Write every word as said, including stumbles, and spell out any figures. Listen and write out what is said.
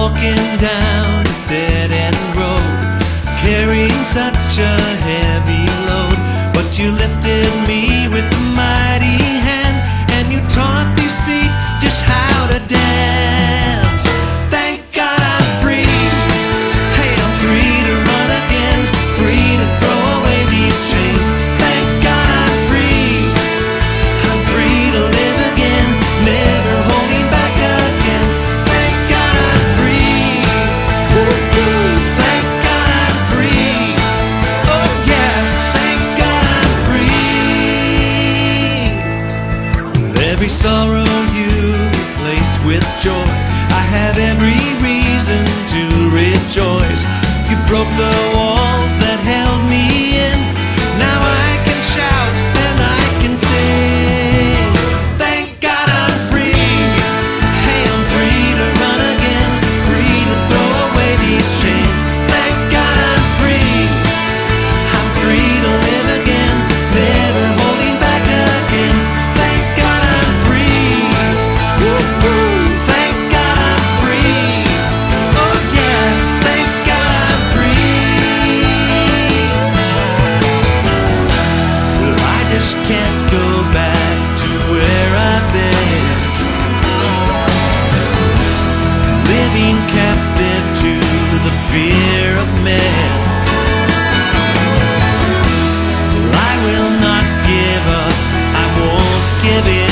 walking down a dead-end road, carrying such a heavy load. But you lifted me with a mighty hand, and you taught these feet just how to dance. Thank God I'm free. Hey, I'm free to run again, free to throw away these chains. Thank God I'm free. I'm free to live again, never holding back again. Thank God I'm free. Woo-hoo. Thank God I'm free. Oh yeah, thank God I'm free. Every sorrow you replace with joy, I have every reason to rejoice. You broke the walls that held me in. Now I can shout and I can sing. Thank God I'm free. Hey, I'm free to run again, free to throw away these chains. Thank God I'm free. I'm free to live again, never holding back again. Thank God I'm free. Woo-hoo. Thank God I'm free. Oh yeah, thank God I'm free. Well, I just can't go back to where I've been, living captive to the fear of men. Well, I will not give up, I won't give in.